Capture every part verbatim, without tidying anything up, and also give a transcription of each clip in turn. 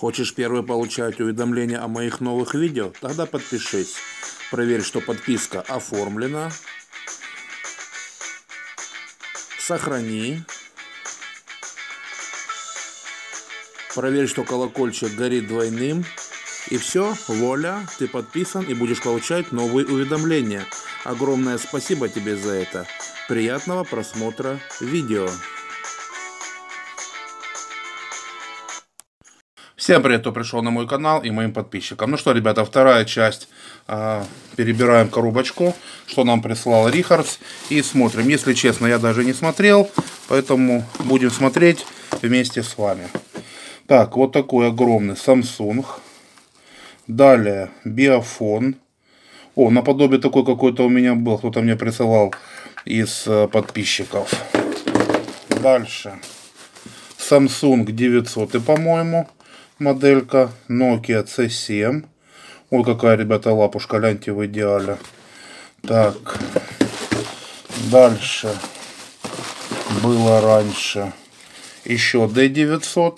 Хочешь первый получать уведомления о моих новых видео? Тогда подпишись. Проверь, что подписка оформлена. Сохрани. Проверь, что колокольчик горит двойным. И все, вуаля, ты подписан и будешь получать новые уведомления. Огромное спасибо тебе за это. Приятного просмотра видео. Всем привет, кто пришел на мой канал и моим подписчикам. Ну что, ребята, вторая часть. А, перебираем коробочку, что нам прислал Рихардс, и смотрим. Если честно, я даже не смотрел, поэтому будем смотреть вместе с вами. Так, вот такой огромный Samsung. Далее Биофон. О, наподобие такой какой-то у меня был, кто-то мне присылал из подписчиков. Дальше Samsung девятьсот, по-моему, моделька. Nokia си семь. Ой, какая, ребята, лапушка, гляньте, в идеале. Так, дальше было раньше еще ди девятьсот.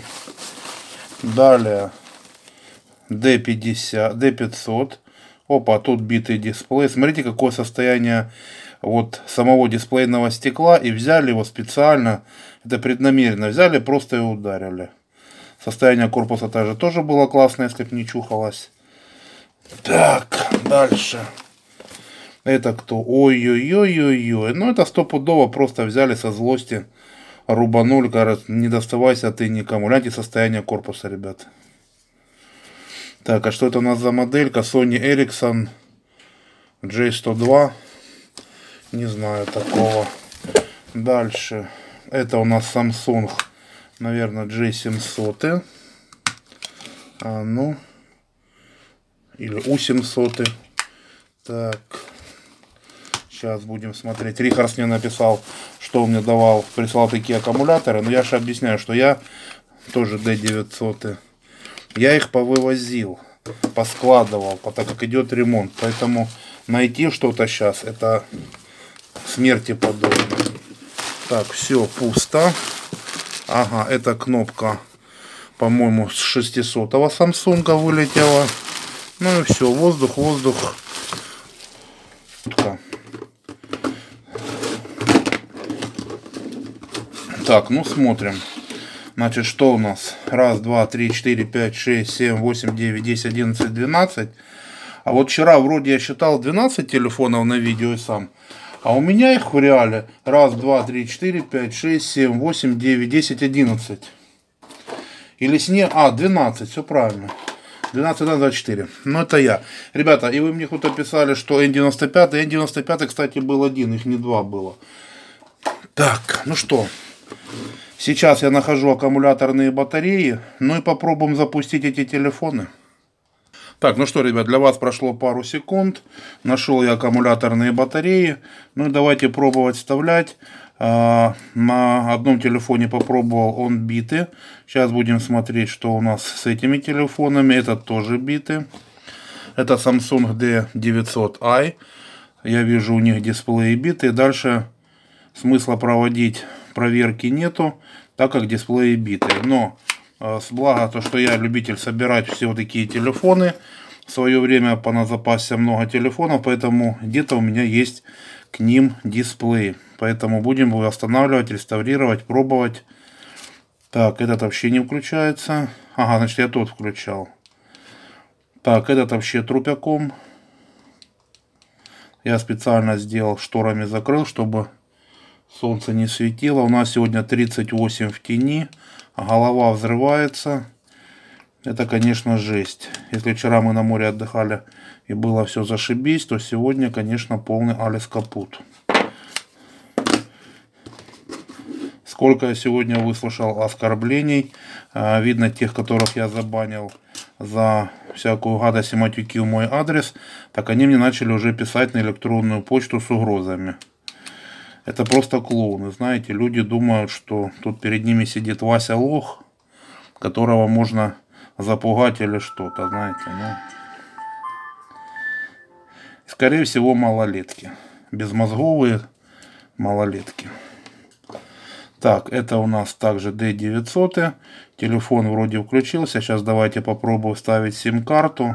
Далее ди пятьдесят, ди пятьсот. Опа, тут битый дисплей. Смотрите, какое состояние вот самого дисплейного стекла. И взяли его специально, это преднамеренно взяли, просто и ударили. Состояние корпуса также тоже было классное, если бы не чухалось. Так, дальше. Это кто? Ой-ой-ой-ой-ой. Ну, это стопудово просто взяли со злости, рубанули, говорят, не доставайся ты никому. Гляньте состояние корпуса, ребят. Так, а что это у нас за моделька? Sony Ericsson джей сто два. Не знаю такого. Дальше. Это у нас Samsung, наверное, джей семьсот. А ну. Или ю семьсот. Так. Сейчас будем смотреть. Рихардс мне написал, что он мне давал. Прислал такие аккумуляторы. Но я же объясняю, что я тоже ди девятьсот. Я их повывозил, поскладывал, так как идет ремонт. Поэтому найти что-то сейчас, это смерти подобно. Так, все пусто. Ага, эта кнопка, по-моему, с шестисотого Samsung вылетела. Ну и все, воздух, воздух. Так, ну смотрим. Значит, что у нас? Раз, два, три, четыре, пять, шесть, семь, восемь, девять, десять, одиннадцать, двенадцать. А вот вчера вроде я считал двенадцать телефонов на видео и сам. А у меня их в реале раз, два, три, четыре, пять, шесть, семь, восемь, девять, десять, одиннадцать. Или с ней... А, двенадцать, все правильно. двенадцать, двадцать четыре. Ну, это я. Ребята, и вы мне кто-то писали, что эн девяносто пять. эн девяносто пять, кстати, был один, их не два было. Так, ну что... Сейчас я нахожу аккумуляторные батареи, ну и попробуем запустить эти телефоны. Так, ну что, ребят, для вас прошло пару секунд. Нашел я аккумуляторные батареи. Ну и давайте пробовать вставлять. А, на одном телефоне попробовал, он битый. Сейчас будем смотреть, что у нас с этими телефонами. Этот тоже битый. Это Samsung ди девятьсот ай. Я вижу, у них дисплеи битые. Дальше смысла проводить проверки нету, так как дисплеи битые. Но э, с благо то, что я любитель собирать все вот такие телефоны, в свое время поназапасся много телефонов, поэтому где-то у меня есть к ним дисплей. Поэтому будем его восстанавливать, реставрировать, пробовать. Так, этот вообще не включается. Ага, значит, я тот включал. Так, этот вообще трупяком. Я специально сделал, шторами закрыл, чтобы солнце не светило. У нас сегодня тридцать восемь в тени. Голова взрывается. Это, конечно, жесть. Если вчера мы на море отдыхали и было все зашибись, то сегодня, конечно, полный алис капут. Сколько я сегодня выслушал оскорблений. Видно, тех, которых я забанил за всякую гадость и матюки в мой адрес, так они мне начали уже писать на электронную почту с угрозами. Это просто клоуны, знаете, люди думают, что тут перед ними сидит Вася лох, которого можно запугать или что-то, знаете, ну. Скорее всего, малолетки, безмозговые малолетки. Так, это у нас также дэ девятьсот. Телефон вроде включился. Сейчас давайте попробую вставить сим-карту.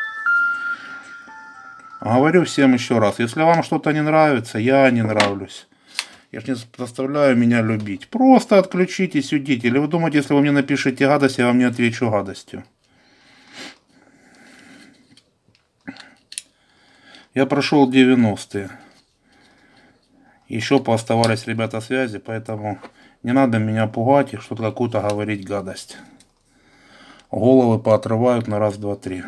Говорю всем еще раз, если вам что-то не нравится, я не нравлюсь. Я же не заставляю меня любить. Просто отключитесь, уйдите. Или вы думаете, если вы мне напишите гадость, я вам не отвечу гадостью. Я прошел девяностые. Еще пооставались ребята связи, поэтому не надо меня пугать и что-то какую-то говорить гадость. Головы поотрывают на раз, два, три.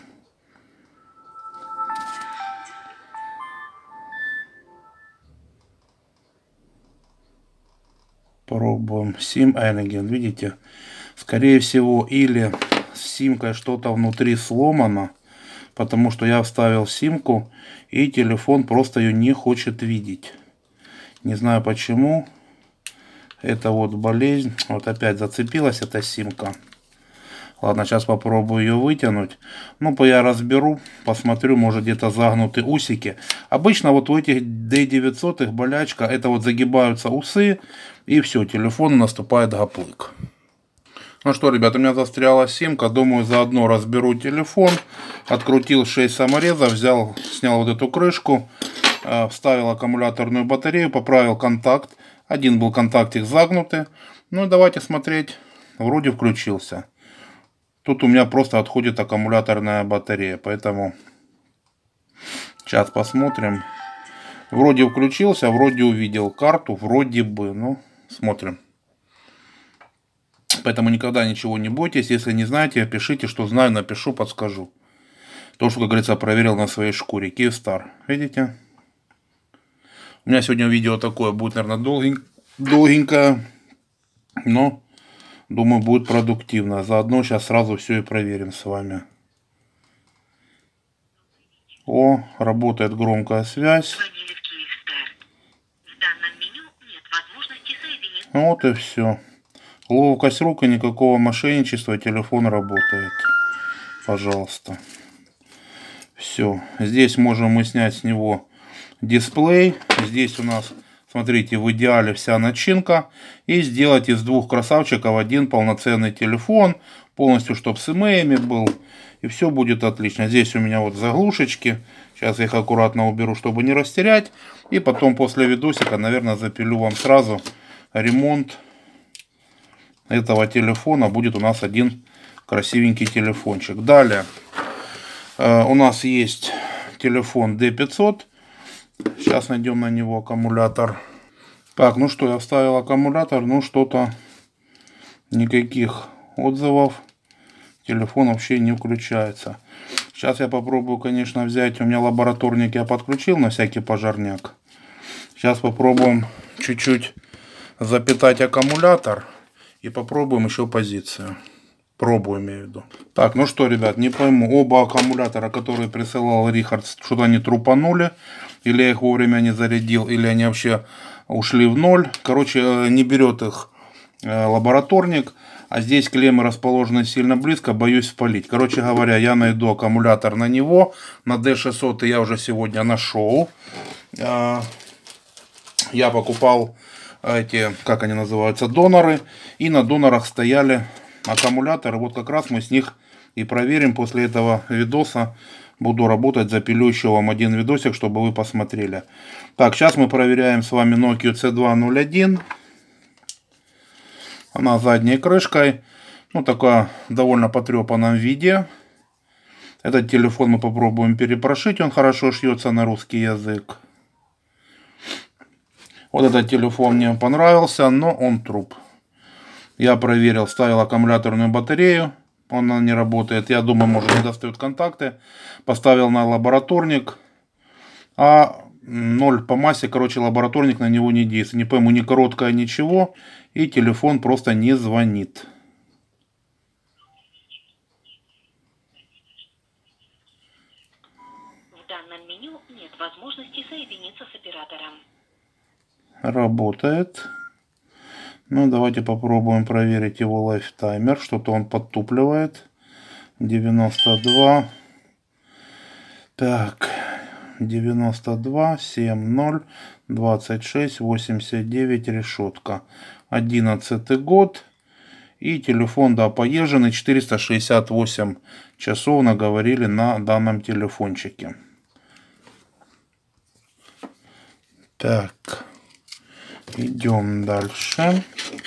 Пробуем сим Energen. Видите, скорее всего, или с симкой что-то внутри сломано, потому что я вставил симку и телефон просто ее не хочет видеть. Не знаю почему. Это вот болезнь. Вот опять зацепилась эта симка. Ладно, сейчас попробую ее вытянуть. Ну, я разберу, посмотрю, может где-то загнуты усики. Обычно вот у этих дэ девятьсот болячка, это вот загибаются усы, и все, телефон наступает гаплык. Ну что, ребята, у меня застряла симка. Думаю, заодно разберу телефон. Открутил шесть саморезов, взял, снял вот эту крышку, вставил аккумуляторную батарею, поправил контакт. Один был контактик загнутый. Ну и давайте смотреть. Вроде включился. Тут у меня просто отходит аккумуляторная батарея, поэтому сейчас посмотрим. Вроде включился, вроде увидел карту, вроде бы, ну, смотрим. Поэтому никогда ничего не бойтесь. Если не знаете, пишите, что знаю, напишу, подскажу. То, что, как говорится, проверил на своей шкуре. Kyivstar, видите? У меня сегодня видео такое будет, наверное, долгенькое, долгенькое, но... думаю, будет продуктивно. Заодно сейчас сразу все и проверим с вами. О, работает громкая связь. Вот и все. Ловкость рук и никакого мошенничества. Телефон работает. Пожалуйста. Все. Здесь можем мы снять с него дисплей. Здесь у нас... смотрите, в идеале вся начинка. И сделать из двух красавчиков один полноценный телефон. Полностью, чтобы с имеями был. И все будет отлично. Здесь у меня вот заглушечки. Сейчас я их аккуратно уберу, чтобы не растерять. И потом после видосика, наверное, запилю вам сразу ремонт этого телефона. Будет у нас один красивенький телефончик. Далее э, у нас есть телефон дэ пятьсот. Сейчас найдем на него аккумулятор. Так, ну что, я вставил аккумулятор. Ну, что-то никаких отзывов. Телефон вообще не включается. Сейчас я попробую, конечно, взять. У меня лабораторник я подключил на всякий пожарняк. Сейчас попробуем чуть-чуть запитать аккумулятор. И попробуем еще позицию. Пробую, имею в виду. Так, ну что, ребят, не пойму. Оба аккумулятора, которые присылал Рихард, что-то они трупанули. Или я их вовремя не зарядил, или они вообще ушли в ноль. Короче, не берет их лабораторник. А здесь клеммы расположены сильно близко, боюсь спалить. Короче говоря, я найду аккумулятор на него. На дэ шестьсот я уже сегодня нашел. Я покупал эти, как они называются, доноры. И на донорах стояли аккумуляторы. Вот как раз мы с них и проверим после этого видоса. Буду работать, запилю еще вам один видосик, чтобы вы посмотрели. Так, сейчас мы проверяем с вами Nokia си два ноль один. Она задней крышкой. Ну, такая довольно потрепанном виде. Этот телефон мы попробуем перепрошить. Он хорошо шьется на русский язык. Вот этот телефон мне понравился, но он труп. Я проверил, ставил аккумуляторную батарею. Она не работает. Я думаю, может, не достают контакты. Поставил на лабораторник. А ноль по массе, короче, лабораторник на него не действует. Не пойму, ни короткое, ничего. И телефон просто не звонит. В данном меню нет возможности соединиться с оператором. Работает. Ну, давайте попробуем проверить его лайфтаймер. Что-то он подтупливает. девяносто два. Так. девяносто два, семь, ноль, двадцать шесть, восемьдесят девять, решетка. одиннадцатый год. И телефон, да, поезженный, четыреста шестьдесят восемь часов наговорили на данном телефончике. Так, идем дальше.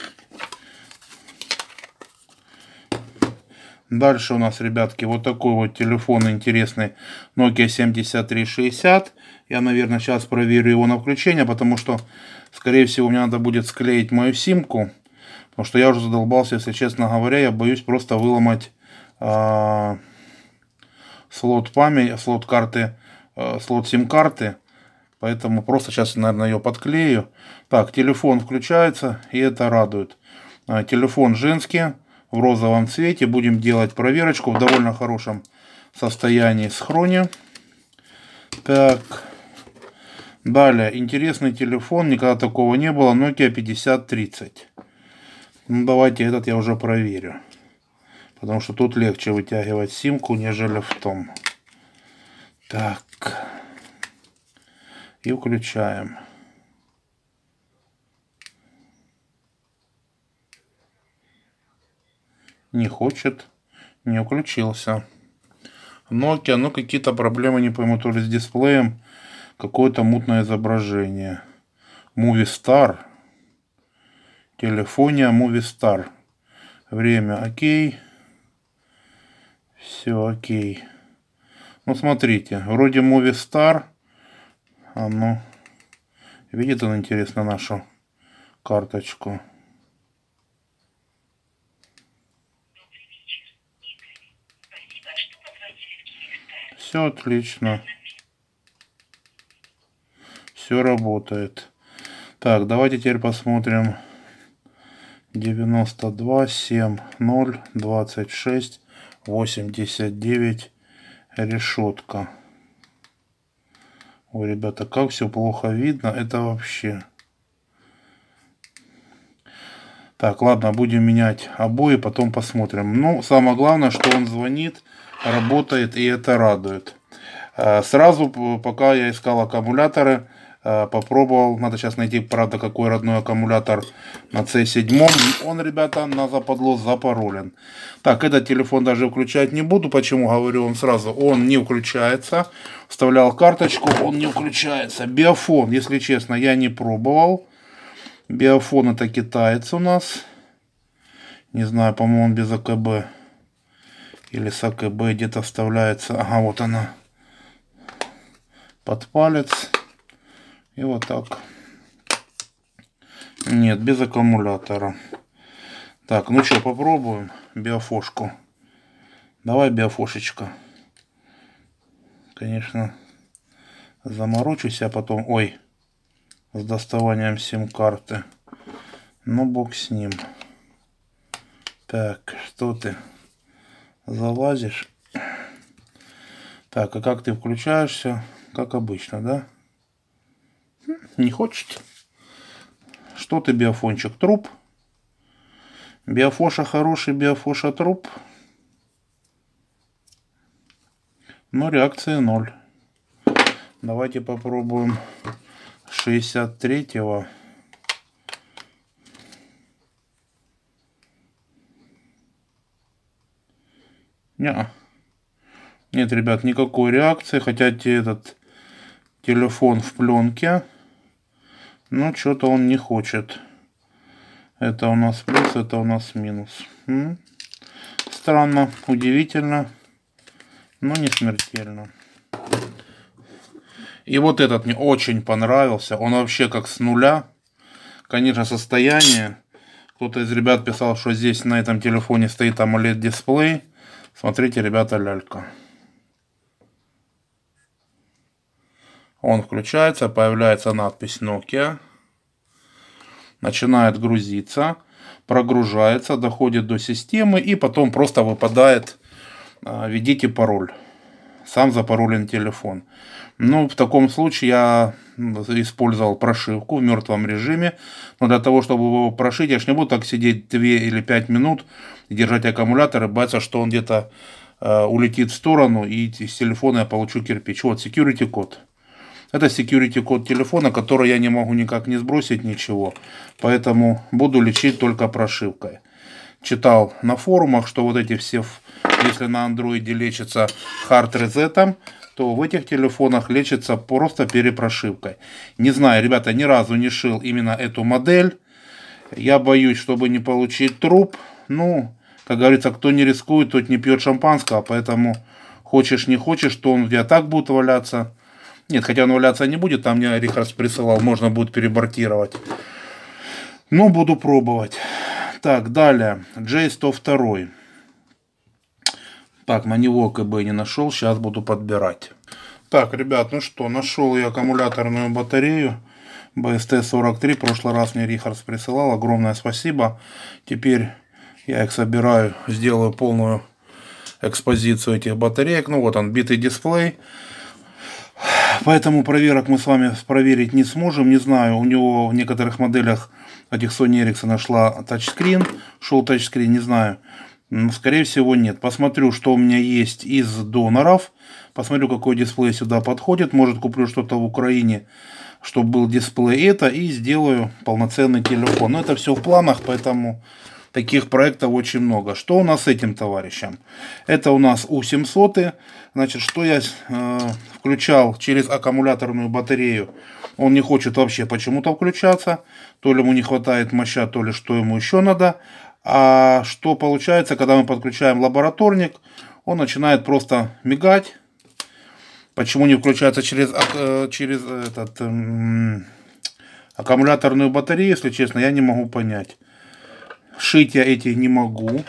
Дальше у нас, ребятки, вот такой вот телефон интересный, Nokia семьдесят три шестьдесят. Я, наверное, сейчас проверю его на включение, потому что, скорее всего, мне надо будет склеить мою симку. Потому что я уже задолбался, если честно говоря, я боюсь просто выломать э, слот памяти, слот карты, э, слот сим-карты. Поэтому просто сейчас, наверное, ее подклею. Так, телефон включается, и это радует. Э, телефон женский, в розовом цвете. Будем делать проверочку в довольно хорошем состоянии с хрони. Так, далее, интересный телефон, никогда такого не было, Nokia пятьдесят тридцать. Ну, давайте этот я уже проверю. Потому что тут легче вытягивать симку, нежели в том. Так. И включаем. Не хочет. Не включился. Nokia, ну какие-то проблемы, не пойму, то ли с дисплеем. Какое-то мутное изображение. Movistar. Телефония Movistar. Время окей. Все окей. Ну смотрите, вроде Movistar. А ну. Видит он, интересно, нашу карточку. Все отлично. Все работает. Так, давайте теперь посмотрим. девяносто два семь ноль двадцать шесть восемьдесят девять решетка. Ой, ребята, как все плохо видно, это вообще. Так, ладно, будем менять обои, потом посмотрим. Ну, самое главное, что он звонит, работает, и это радует. Сразу, пока я искал аккумуляторы, попробовал, надо сейчас найти, правда, какой родной аккумулятор на си семь. Он, ребята, на западло запаролен. Так, этот телефон даже включать не буду. Почему говорю вам сразу? Он не включается. Вставлял карточку, он не включается. Биофон, если честно, я не пробовал. Биофон это китаец у нас. Не знаю, по-моему, он без АКБ. Или с АКБ где-то вставляется. Ага, вот она. Под палец. И вот так. Нет, без аккумулятора. Так, ну что, попробуем биофошку. Давай, биофошечка. Конечно, заморочусь, а потом... Ой, с доставанием сим-карты. Ну, бог с ним. Так, что ты? Залазишь? Так, а как ты включаешься? Как обычно, да? Не хочет. Что ты, биофончик, труп? Биофоша хороший, биофоша труп. Но реакции ноль. Давайте попробуем шестьдесят третьего. Не. Нет, ребят, никакой реакции. Хотя этот телефон в пленке. Но что-то он не хочет. Это у нас плюс, это у нас минус. М? Странно, удивительно, но не смертельно. И вот этот мне очень понравился. Он вообще как с нуля. Конечно, состояние. Кто-то из ребят писал, что здесь на этом телефоне стоит AMOLED дисплей. Смотрите, ребята, лялька. Он включается, появляется надпись Nokia. Начинает грузиться, прогружается, доходит до системы и потом просто выпадает «Введите пароль». Сам запаролен телефон. Ну, в таком случае я использовал прошивку в мертвом режиме. Но для того, чтобы его прошить, я ж не буду так сидеть две или пять минут и держать аккумулятор и бояться, что он где-то э, улетит в сторону и с телефона я получу кирпич. Вот, security код. Это security код телефона, который я не могу никак не сбросить, ничего. Поэтому буду лечить только прошивкой. Читал на форумах, что вот эти все, если на андроиде лечится hard reset, то в этих телефонах лечится просто перепрошивкой. Не знаю, ребята, ни разу не шил именно эту модель. Я боюсь, чтобы не получить труп. Ну, как говорится, кто не рискует, тот не пьет шампанского. Поэтому хочешь не хочешь, то он у тебя так будет валяться. Нет, хотя он валяться не будет, там мне Рихардс присылал, можно будет перебортировать. Но буду пробовать. Так, далее, джей сто два. Так, на него КБ не нашел, сейчас буду подбирать. Так, ребят, ну что, нашел я аккумуляторную батарею би эс ти сорок три. В прошлый раз мне Рихардс присылал, огромное спасибо. Теперь я их собираю, сделаю полную экспозицию этих батареек. Ну вот он, битый дисплей. Поэтому проверок мы с вами проверить не сможем. Не знаю, у него в некоторых моделях этих Sony Ericsson нашла тачскрин. Шел тачскрин, не знаю. Скорее всего нет. Посмотрю, что у меня есть из доноров. Посмотрю, какой дисплей сюда подходит. Может, куплю что-то в Украине, чтобы был дисплей это. И сделаю полноценный телефон. Но это все в планах, поэтому таких проектов очень много. Что у нас с этим товарищем? Это у нас У семьсот. Значит, что я э, включал через аккумуляторную батарею. Он не хочет вообще почему-то включаться. То ли ему не хватает моща, то ли что ему еще надо. А что получается, когда мы подключаем лабораторник, он начинает просто мигать. Почему не включается через, э, через этот, э, аккумуляторную батарею, если честно, я не могу понять. Шить я эти не могу.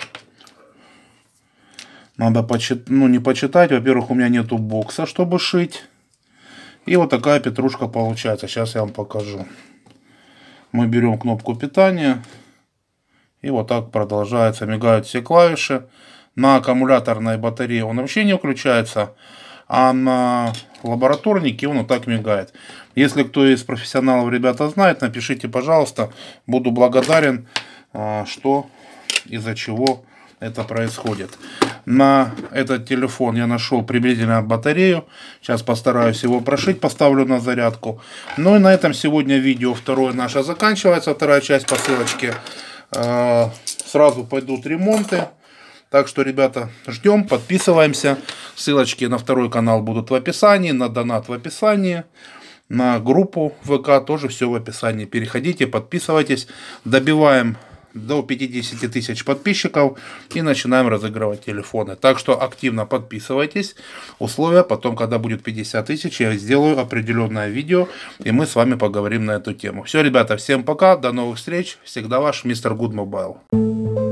Надо почитать, ну не почитать. Во-первых, у меня нету бокса, чтобы шить. И вот такая петрушка получается. Сейчас я вам покажу. Мы берем кнопку питания. И вот так продолжается. Мигают все клавиши. На аккумуляторной батарее он вообще не включается. А на лабораторнике он вот так мигает. Если кто из профессионалов, ребята, знает, напишите, пожалуйста. Буду благодарен, что из-за чего это происходит. На этот телефон я нашел приблизительно батарею. Сейчас постараюсь его прошить, поставлю на зарядку. Ну и на этом сегодня видео второе наше заканчивается. Вторая часть по ссылочке. Сразу пойдут ремонты. Так что, ребята, ждем, подписываемся. Ссылочки на второй канал будут в описании, на донат в описании. На группу ВК тоже все в описании. Переходите, подписывайтесь. Добиваем до пятидесяти тысяч подписчиков и начинаем разыгрывать телефоны. Так что активно подписывайтесь. Условия потом, когда будет пятьдесят тысяч, я сделаю определенное видео и мы с вами поговорим на эту тему. Все, ребята, всем пока, до новых встреч. Всегда ваш мистер Good Mobile.